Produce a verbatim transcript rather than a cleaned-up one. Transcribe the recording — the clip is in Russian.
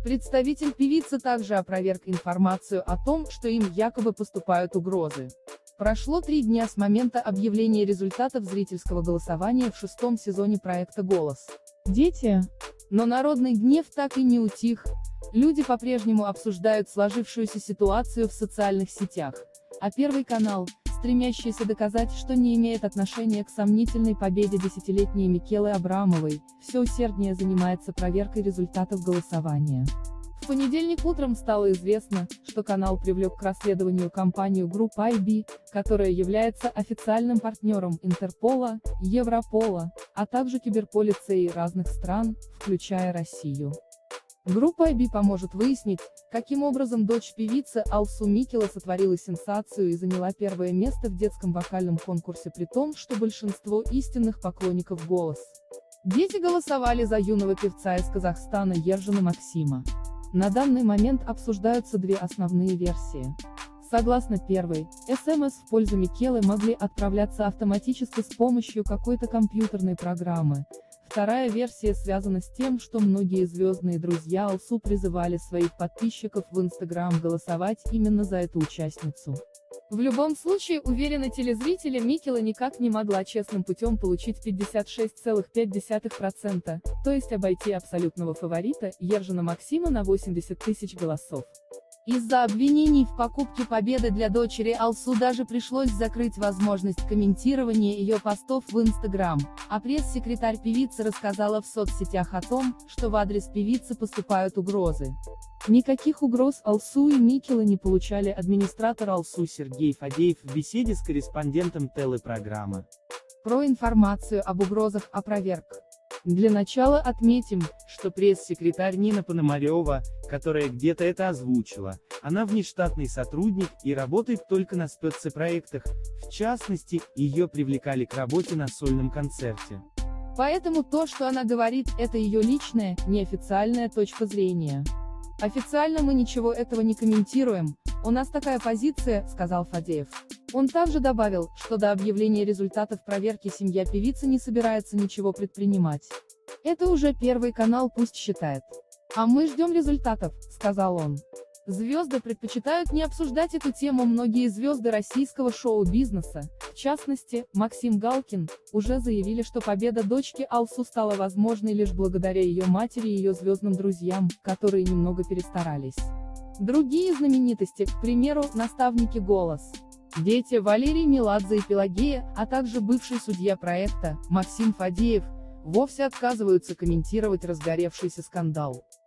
Представитель певицы также опроверг информацию о том, что им якобы поступают угрозы. Прошло три дня с момента объявления результатов зрительского голосования в шестом сезоне проекта «Голос Дети». Но народный гнев так и не утих, люди по-прежнему обсуждают сложившуюся ситуацию в социальных сетях, а Первый канал, стремящийся доказать, что не имеет отношения к сомнительной победе десятилетней Микелы Абрамовой, все усерднее занимается проверкой результатов голосования. В понедельник утром стало известно, что канал привлек к расследованию компанию Group ай би, которая является официальным партнером Интерпола, Европола, а также киберполиции разных стран, включая Россию. Group ай би поможет выяснить, каким образом дочь певицы Алсу Микела сотворила сенсацию и заняла первое место в детском вокальном конкурсе, при том, что большинство истинных поклонников «Голос Дети» голосовали за юного певца из Казахстана Ержана Максима. На данный момент обсуждаются две основные версии. Согласно первой, эс эм эс в пользу Микелы могли отправляться автоматически с помощью какой-то компьютерной программы. Вторая версия связана с тем, что многие звездные друзья Алсу призывали своих подписчиков в Инстаграм голосовать именно за эту участницу. В любом случае, уверены телезрители, Микела никак не могла честным путем получить пятьдесят шесть целых пять десятых процента, то есть обойти абсолютного фаворита, Ержана Максима, на восемьдесят тысяч голосов. Из-за обвинений в покупке победы для дочери Алсу даже пришлось закрыть возможность комментирования ее постов в Инстаграм, а пресс-секретарь певицы рассказала в соцсетях о том, что в адрес певицы поступают угрозы. Никаких угроз Алсу и Микела не получали. Администратор Алсу Сергей Фадеев в беседе с корреспондентом телепрограммы про информацию об угрозах опроверг. Для начала отметим, что пресс-секретарь Нина Пономарева, которая где-то это озвучила, она внештатный сотрудник и работает только на спецпроектах, в частности, ее привлекали к работе на сольном концерте. Поэтому то, что она говорит, это ее личная, неофициальная точка зрения. Официально мы ничего этого не комментируем, у нас такая позиция, сказал Фадеев. Он также добавил, что до объявления результатов проверки семья певицы не собирается ничего предпринимать. Это уже Первый канал пусть считает. А мы ждем результатов, сказал он. Звезды предпочитают не обсуждать эту тему. Многие звезды российского шоу-бизнеса, в частности, Максим Галкин, уже заявили, что победа дочки Алсу стала возможной лишь благодаря ее матери и ее звездным друзьям, которые немного перестарались. Другие знаменитости, к примеру, наставники «Голос Дети» Валерий Меладзе и Пелагея, а также бывший судья проекта, Максим Фадеев, вовсе отказываются комментировать разгоревшийся скандал.